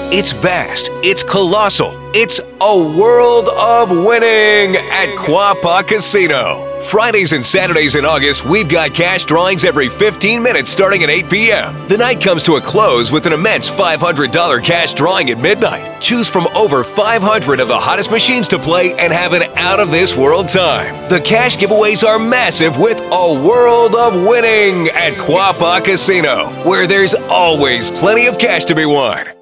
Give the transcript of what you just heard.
It's vast, it's colossal, it's a world of winning at Quapaw Casino. Fridays and Saturdays in August, we've got cash drawings every 15 minutes starting at 8 p.m. The night comes to a close with an immense $500 cash drawing at midnight. Choose from over 500 of the hottest machines to play and have an out-of-this-world time. The cash giveaways are massive with a world of winning at Quapaw Casino, where there's always plenty of cash to be won.